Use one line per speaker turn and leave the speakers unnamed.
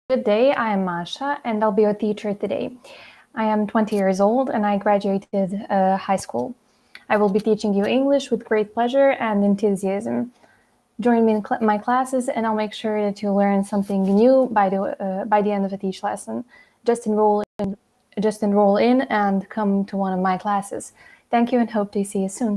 Good day, I am Masha, and I'll be your teacher today. I am 20 years old, and I graduated high school. I will be teaching you English with great pleasure and enthusiasm. Join me in my classes, and I'll make sure that you learn something new by the end of each lesson. Just enroll in and come to one of my classes. Thank you, and hope to see you soon.